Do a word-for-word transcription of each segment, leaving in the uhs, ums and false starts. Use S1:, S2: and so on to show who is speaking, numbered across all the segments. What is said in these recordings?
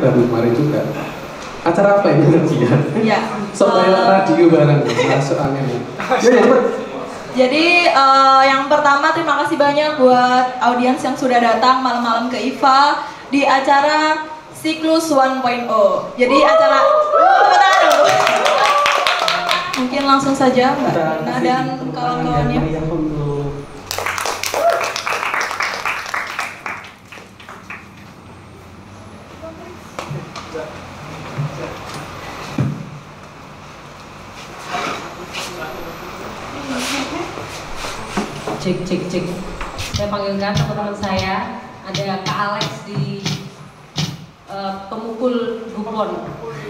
S1: Rabu kemarin juga. Acara apa ini ya?
S2: Ya.
S1: Sampai uh, radio bareng masuk angin. Ya, ya cepet.
S2: Jadi uh, yang pertama terima kasih banyak buat audiens yang sudah datang malam-malam ke I F A di acara Siklus satu titik nol. Jadi acara uh, mungkin langsung saja Mbak Nina dan kawan-kawannya.
S3: Cek cek cek. Saya panggilkan teman-teman saya. Ada Kak Alex di uh, pemukul gupon.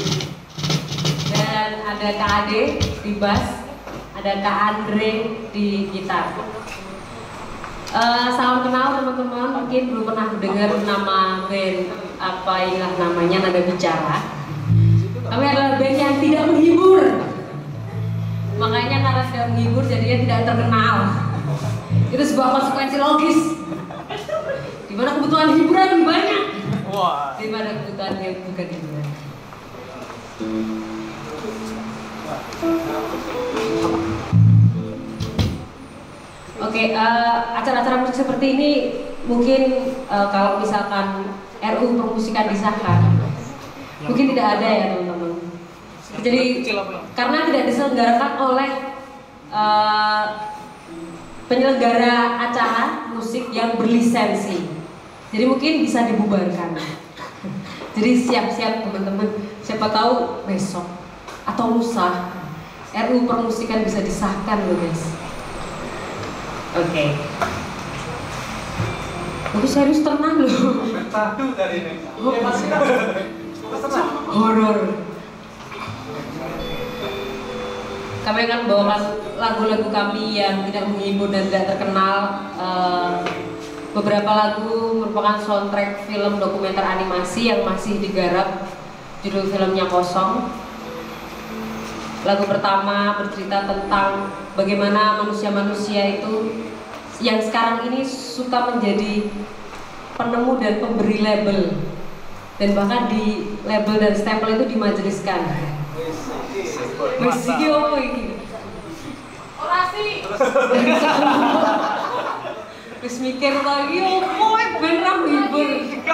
S3: Dan ada Kak Ade di bass. Ada Kak Andre di gitar. Uh, salam kenal teman-teman. Mungkin belum pernah dengar nama band apa inilah namanya, Nada Bicara. Kami adalah band yang tidak menghibur. Makanya karena tidak menghibur jadinya tidak terkenal. Itu sebuah konsekuensi logis. Dimana kebutuhan hiburan lebih banyak daripada kebutuhan yang bukan hiburan. Oke, uh, acara-acara musik seperti ini mungkin uh, kalau misalkan R U U permusikan disahkan, mungkin tidak ada ya teman-teman. Jadi karena tidak diselenggarakan oleh uh, penyelenggara acara musik yang berlisensi, jadi mungkin bisa dibubarkan. Jadi siap-siap teman-teman, siapa tahu besok atau lusa R U U permusikan bisa disahkan loh guys. Oke. Okay. Tapi serius tenang loh.
S4: Satu dari ini.
S3: Horor. Kami akan bawakan lagu-lagu kami yang tidak menghibur dan tidak terkenal. Uh, beberapa lagu merupakan soundtrack film dokumenter animasi yang masih digarap. Judul filmnya Kosong. Lagu pertama bercerita tentang bagaimana manusia-manusia itu yang sekarang ini suka menjadi penemu dan pemberi label, dan bahkan di label dan stempel itu dimajeliskan. Masih yo ini. Orasi. Terus mikir lagi, yo kowe ben ra hibur.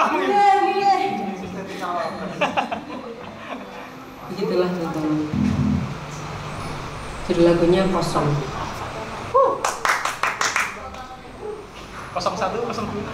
S3: Begitulah teman-teman. Judul lagunya Kosong.
S4: Kosong satu, kosong dua.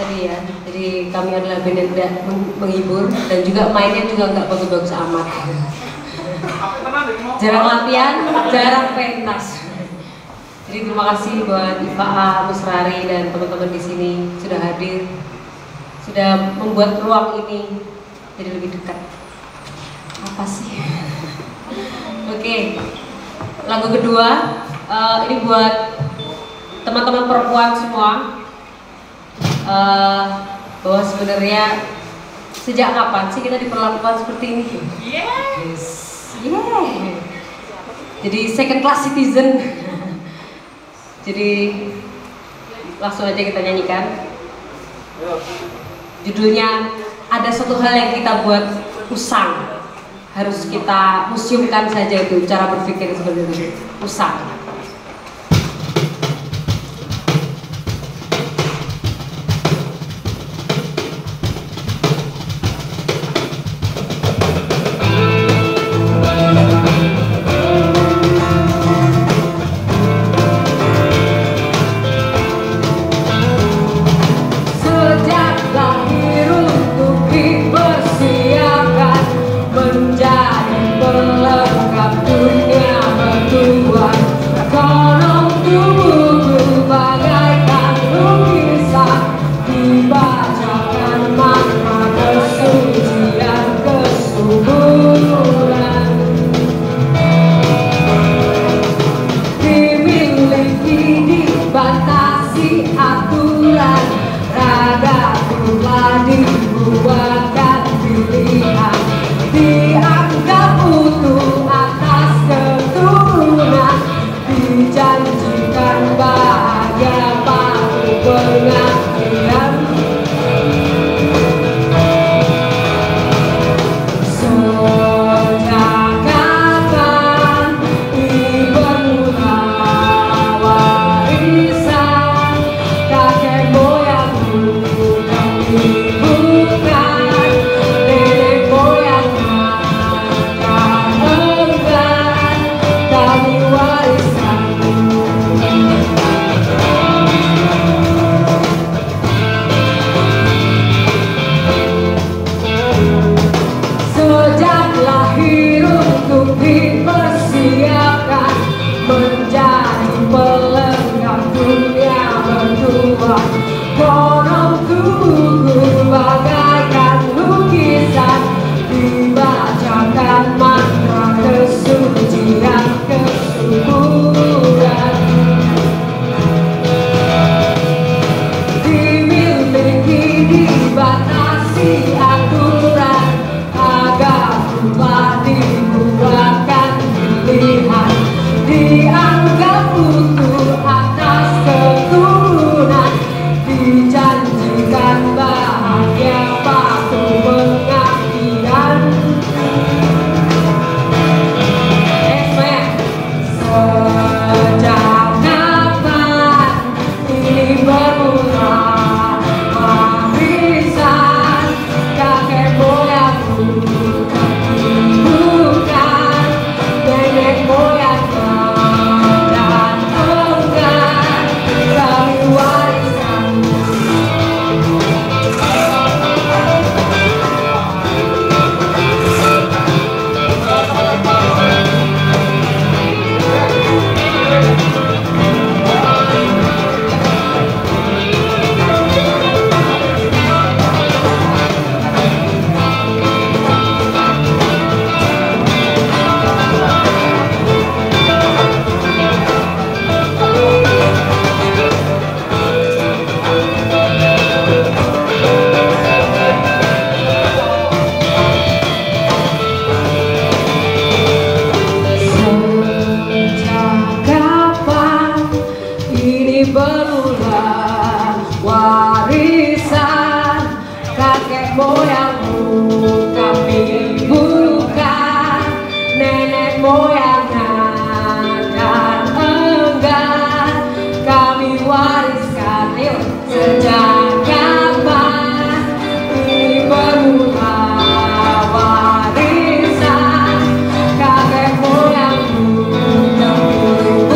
S3: tadi ya. Jadi kami adalah band yang tidak meng- menghibur dan juga mainnya juga nggak bagus-bagus amat. Jarang latihan, jarang pentas. Jadi terima kasih buat Iva A, Musrari dan teman-teman di sini sudah hadir, sudah membuat ruang ini jadi lebih dekat. Apa sih? Oke, lagu kedua uh, ini buat teman-teman perempuan semua. Uh, bahwa sebenarnya sejak kapan sih kita diperlakukan seperti ini? Yes, yeah. Jadi second class citizen. Jadi langsung aja kita nyanyikan. Judulnya ada satu hal yang kita buat usang, harus kita museumkan saja itu cara berpikir seperti itu, usang.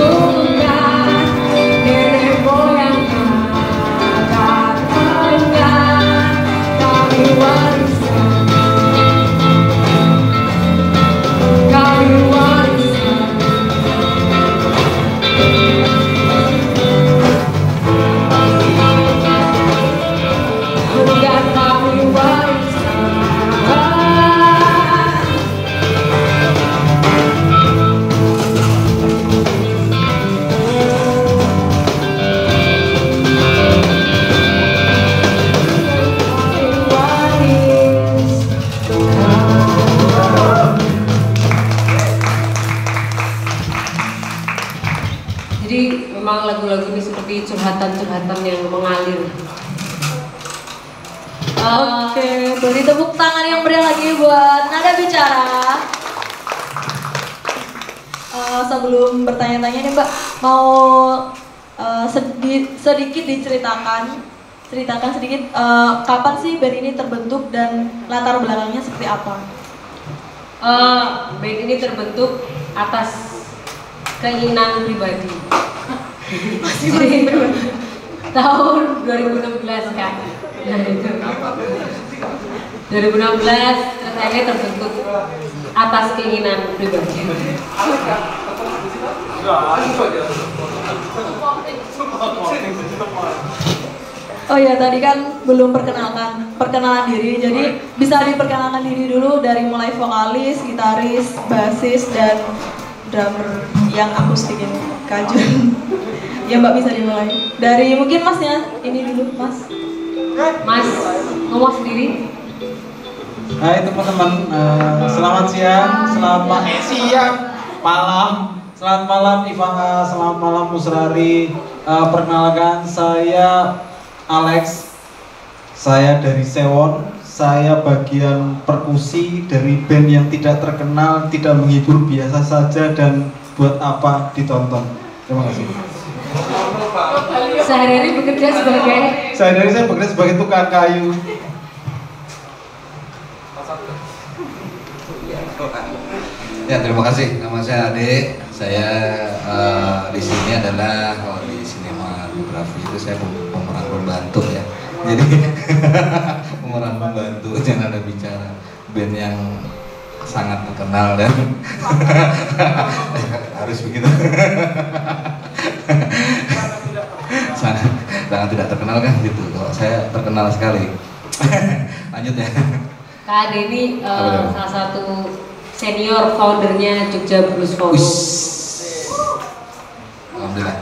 S5: Enggak
S3: seperti curhatan-curhatan yang mengalir.
S2: Oke, beri tepuk tangan yang meriah lagi buat Nada Bicara. Uh, sebelum bertanya-tanya nih Mbak, mau uh, sedi sedikit diceritakan, ceritakan sedikit uh, kapan sih band ini terbentuk dan latar belakangnya seperti apa?
S3: Uh, band ini terbentuk atas keinginan pribadi. Masih tahun dua ribu enam belas kan. Nah, itu. dua ribu enam belas terus akhirnya terbentuk atas keinginan pribadi.
S2: Oh ya, tadi kan belum perkenalkan perkenalan diri, jadi bisa diperkenalkan diri dulu dari mulai vokalis, gitaris, bassis, dan drummer yang akustik ini, Kajun. Ya Mbak, bisa dimulai dari mungkin Masnya ini dulu, Mas.
S3: Mas ngomong sendiri.
S5: Hai teman-teman, uh, selamat siang, selamat siang, malam, selamat malam Ivana, selamat malam Musrari. Uh, perkenalkan, saya Alex, saya dari Sewon, saya bagian perkusi dari band yang tidak terkenal, tidak menghibur, biasa saja dan buat apa ditonton. Terima kasih.
S3: Sehari-hari bekerja sebagai
S5: Sehari-hari saya bekerja sebagai tukang kayu.
S6: Ya, terima kasih. Nama saya Ade. Saya uh, di sini adalah kalau di sinematografi itu saya pemeran pembantu ya. Jadi pemeran pembantu jangan ada bicara. Band yang sangat terkenal dan harus begitu. sangat, sangat tidak terkenal kan gitu. Kalau saya terkenal sekali. Lanjut ya.
S3: Kak Ade ini uh, salah satu senior foundernya Jogja Blues Forum.
S6: Alhamdulillah.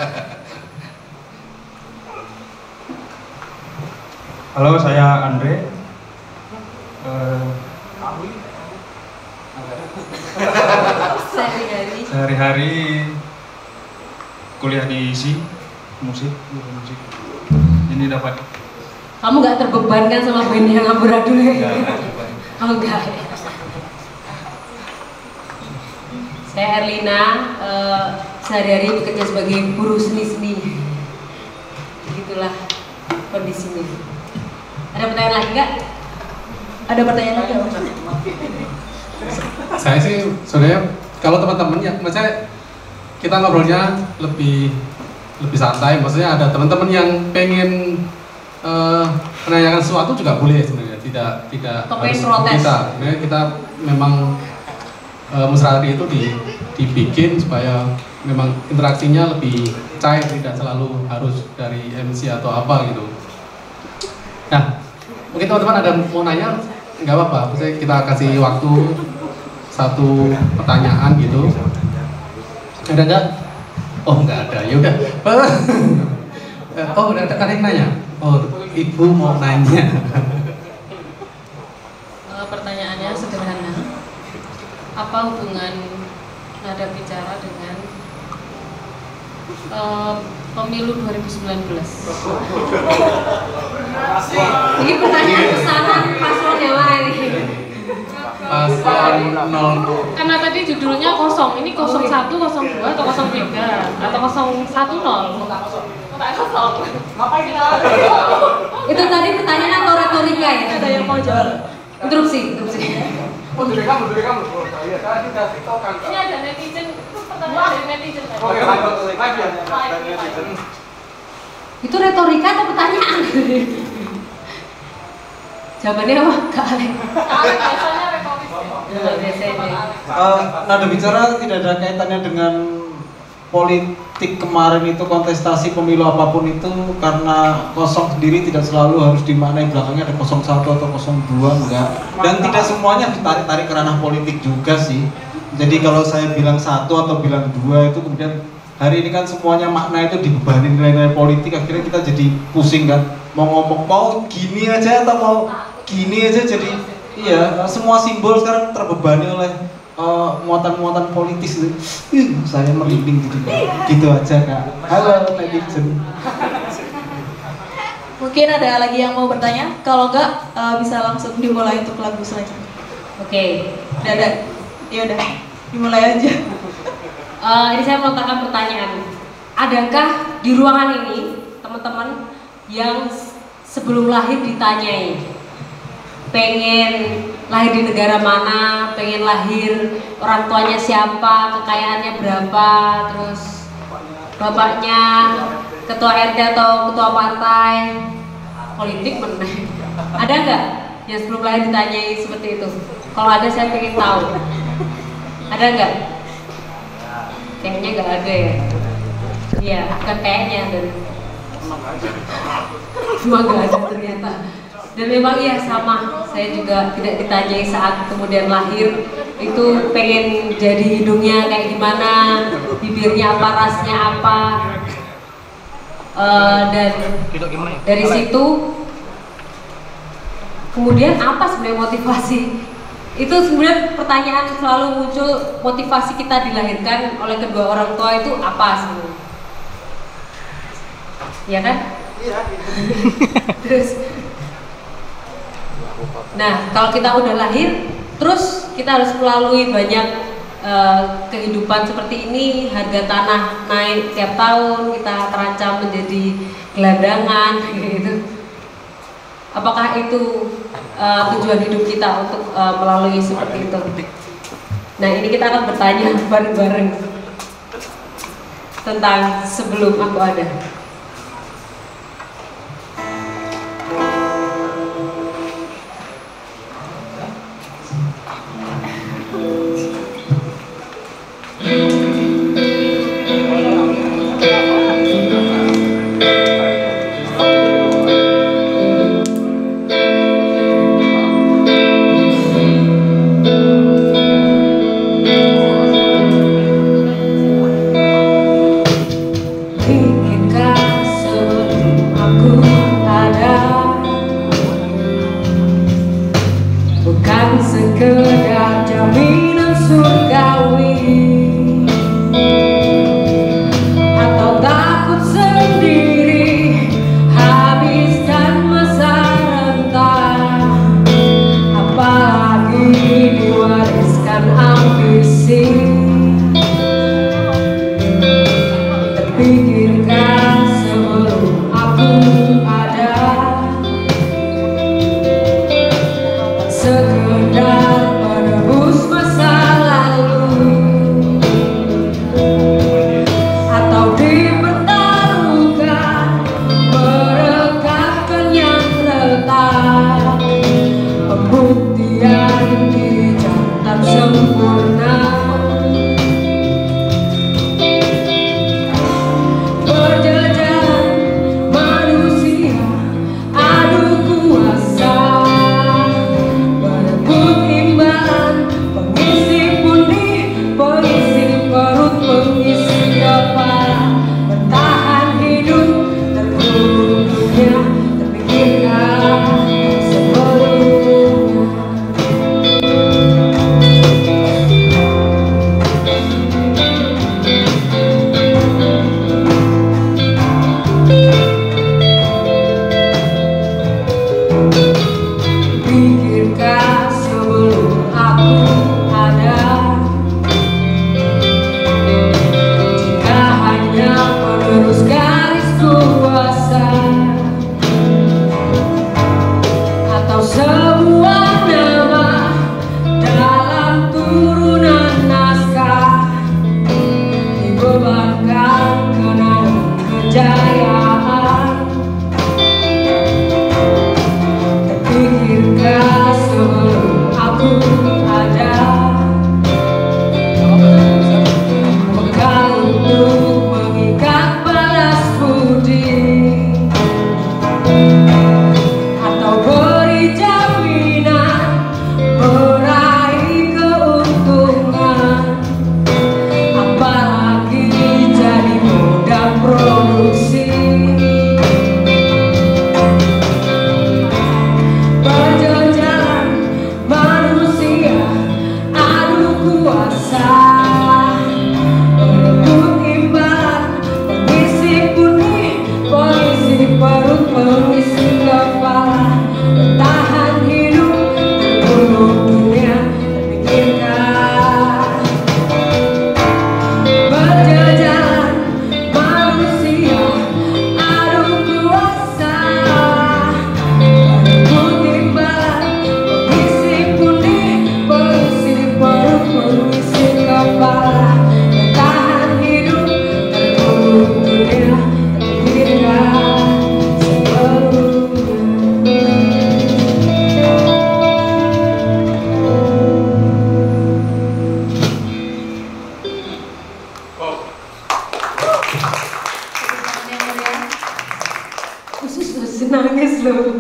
S4: Halo, saya Andre. Uh,
S3: Sehari-hari
S4: Sehari-hari kuliah di I S I musik, musik. Ini dapat.
S3: kamu nggak terbebankan sama band yang amburadul ya?
S4: Enggak, enggak.
S3: Oh enggak ya. Saya Erlina, uh, sehari-hari bekerja sebagai buruh seni-seni. Begitulah kondisinya. Ada pertanyaan lagi nggak?
S2: Ada pertanyaan lagi nggak?
S1: Saya sih sebenarnya kalau teman-teman ya, maksudnya kita ngobrolnya lebih lebih santai. Maksudnya ada teman-teman yang pengen uh, menanyakan sesuatu juga boleh sebenarnya. Tidak tidak
S3: Atau pengen
S1: harus
S3: protes.
S1: kita. Sebenarnya kita memang uh, Musrari itu di, dibikin supaya memang interaksinya lebih cair, tidak selalu harus dari M C atau apa gitu. Nah, mungkin teman-teman ada mau nanya, nggak apa-apa. Maksudnya kita kasih waktu satu pertanyaan gitu. Ada nggak? Oh nggak ada, ya udah. Oh udah ada yang nanya. Oh ibu mau nanya.
S7: Uh, pertanyaannya sederhana. Apa hubungan Nada Bicara dengan uh, pemilu dua ribu sembilan belas?
S3: Ini pertanyaan pesanan paslon yang mana ini?
S1: Paslon nol.
S7: Karena tadi judulnya kosong, ini kosong satu, kosong dua, atau kosong tiga, atau kosong satu nol?
S3: Itu tadi pertanyaan atau retorika ya?
S2: Ada yang mau jawab?
S3: Interupsi, interupsi.
S4: Mundur kamu, mundur kamu. Iya, saya sudah tiktokan.
S7: Ini ada netizen, itu pertanyaan dari netizen tadi.
S4: Oh, ya, lagi ya.
S3: Itu retorika atau pertanyaan? Jawabannya apa? Kak Alek.
S7: Kalau biasanya retoris ya.
S3: Nah, biasanya.
S5: Uh, Nada Bicara tidak ada kaitannya dengan politik kemarin itu, kontestasi pemilu apapun itu, karena kosong sendiri tidak selalu harus dimaknai belakangnya ada kosong satu atau kosong dua, enggak. Dan tidak semuanya ditarik-tarik ke ranah politik juga sih. Jadi kalau saya bilang satu atau bilang dua itu kemudian hari ini kan semuanya makna itu dibebani nilai-nilai politik, akhirnya kita jadi pusing kan, mau ngomong mau gini aja atau mau gini aja, jadi iya semua simbol sekarang terbebani oleh eh, muatan-muatan politis itu, ih, saya merinding gitu, gitu aja kak. Halo netizen.
S2: Mungkin ada lagi yang mau bertanya? Kalau enggak eh, bisa langsung dimulai untuk lagu selanjutnya.
S3: Oke.
S2: Udah ada? Ya udah, dimulai aja.
S3: Eh, ini saya melontarkan pertanyaan. Adakah di ruangan ini teman-teman yang s- sebelum lahir ditanyai pengen lahir di negara mana, pengen lahir orang tuanya siapa, kekayaannya berapa, terus bapaknya ketua R T atau ketua partai politik mana? Ada nggak yang sebelum lahir ditanyai seperti itu? Kalau ada saya pengen tahu. Ada nggak? Kayaknya nggak ada ya. Iya, bukan kayaknya dan cuma nggak ada ternyata. Dan memang iya sama, saya juga tidak ditanyai saat kemudian lahir itu pengen jadi hidungnya kayak gimana, bibirnya apa, rasnya apa. Eh, dan dari situ kemudian apa sebenarnya motivasi? Itu sebenarnya pertanyaan selalu muncul, motivasi kita dilahirkan oleh kedua orang tua itu apa sebenarnya? Ya kan? Iya. Terus, nah kalau kita udah lahir, terus kita harus melalui banyak uh, kehidupan seperti ini, harga tanah naik tiap tahun, kita terancam menjadi gelandangan, gitu. Apakah itu uh, tujuan hidup kita untuk uh, melalui seperti itu? Nah ini kita akan bertanya bareng-bareng tentang sebelum aku ada. Bikin nangis loh.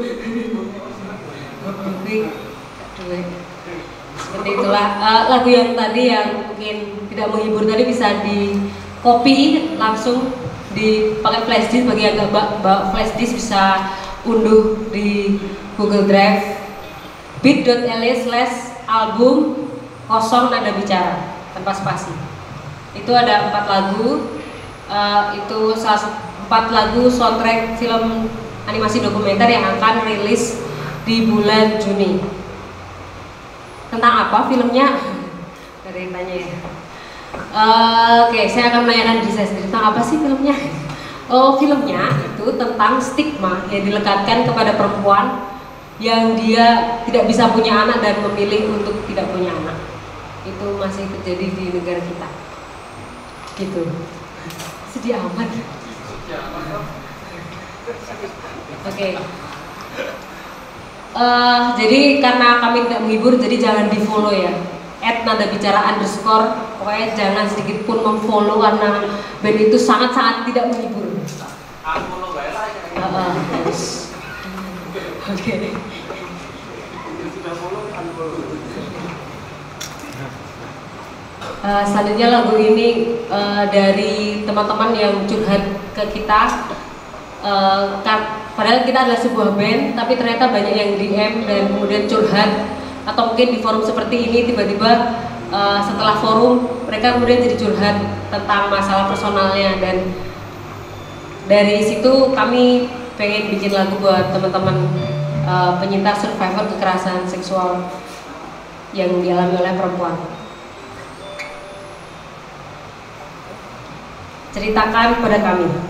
S3: Seperti itulah uh, lagu yang tadi yang mungkin tidak menghibur tadi bisa di copy langsung dipakai flash disk. Bagi yang nggak bawa flash disk bisa unduh di Google Drive bit.ly slash album kosong nada bicara tanpa spasi. Itu ada empat lagu, uh, itu salah empat lagu soundtrack film animasi dokumenter yang akan rilis di bulan Juni. Tentang apa filmnya? Ada yang tanya ya. Uh, Oke, okay, saya akan menanyakan diri saya sendiri. Tentang apa sih filmnya? Oh, filmnya itu tentang stigma yang dilekatkan kepada perempuan yang dia tidak bisa punya anak dan memilih untuk tidak punya anak. Itu masih terjadi di negara kita. Gitu. Sedih amat. Oke. Okay. Uh, jadi karena kami tidak menghibur, jadi jangan di follow ya. At nada bicara underscore. Pokoknya jangan sedikit pun memfollow karena band itu sangat-sangat tidak menghibur. Unfollow bae lah. Heeh. Oke. Uh, selanjutnya lagu ini uh, dari teman-teman yang curhat ke kita. Uh, padahal kita adalah sebuah band, tapi ternyata banyak yang D M dan kemudian curhat, atau mungkin di forum seperti ini tiba-tiba uh, setelah forum mereka kemudian jadi curhat tentang masalah personalnya, dan dari situ kami pengen bikin lagu buat teman-teman uh, penyintas survivor kekerasan seksual yang dialami oleh perempuan. Ceritakan pada kami.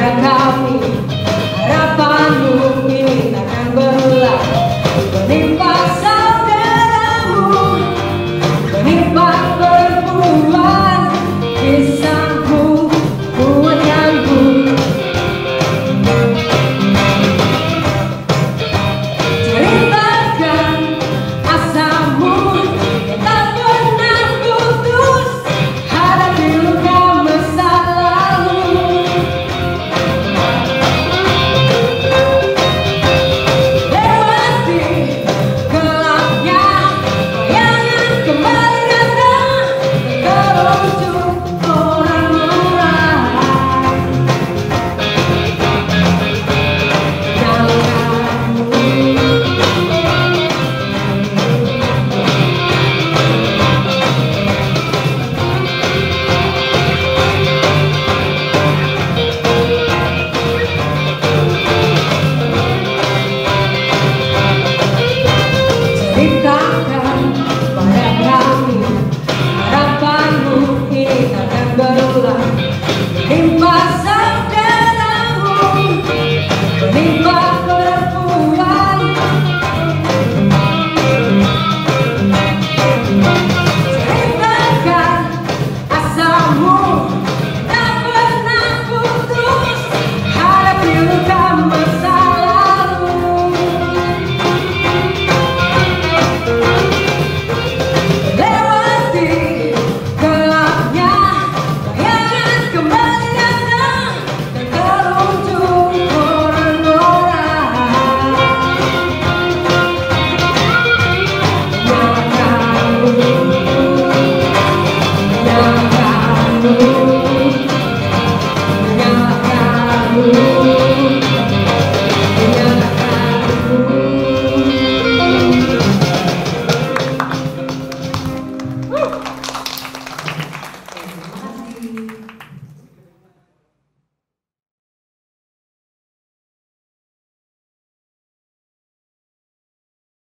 S3: Harapanmu ini takkan berulang. Menimpa